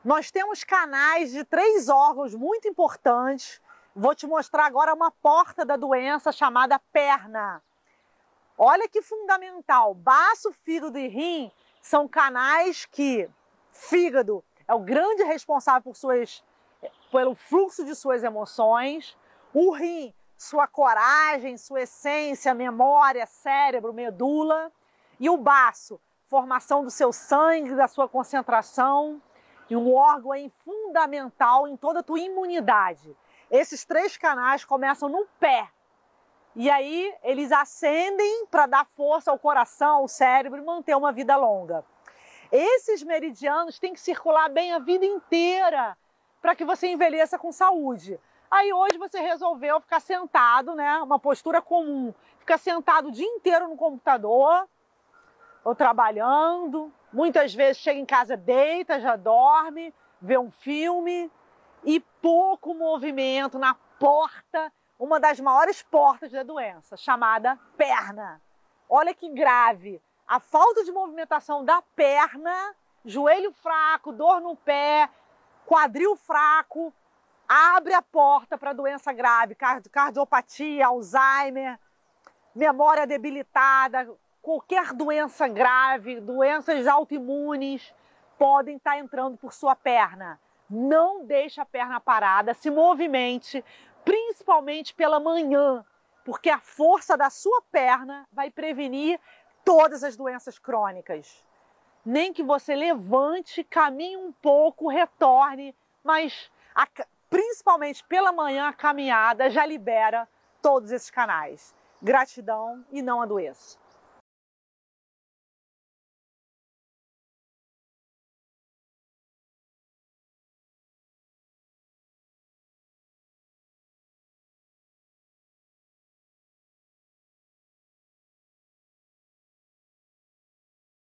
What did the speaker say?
Nós temos canais de 3 órgãos muito importantes. Vou te mostrar agora uma porta da doença chamada perna. Olha que fundamental, baço, fígado e rim são canais que fígado é o grande responsável pelo fluxo de suas emoções, o rim, sua coragem, sua essência, memória, cérebro, medula, e o baço, formação do seu sangue, da sua concentração, e um órgão aí fundamental em toda a tua imunidade. Esses 3 canais começam no pé. E aí eles ascendem para dar força ao coração, ao cérebro e manter uma vida longa. Esses meridianos têm que circular bem a vida inteira para que você envelheça com saúde. Aí hoje você resolveu ficar sentado, né? Uma postura comum. Ficar sentado o dia inteiro no computador ou trabalhando. Muitas vezes chega em casa, deita, já dorme, vê um filme e pouco movimento na porta, uma das maiores portas da doença, chamada perna. Olha que grave, a falta de movimentação da perna, joelho fraco, dor no pé, quadril fraco, abre a porta para doença grave, cardiopatia, Alzheimer, memória debilitada, qualquer doença grave, doenças autoimunes podem estar entrando por sua perna. Não deixe a perna parada, se movimente, principalmente pela manhã, porque a força da sua perna vai prevenir todas as doenças crônicas. Nem que você levante, caminhe um pouco, retorne, mas principalmente pela manhã a caminhada já libera todos esses canais. Gratidão e não adoeça.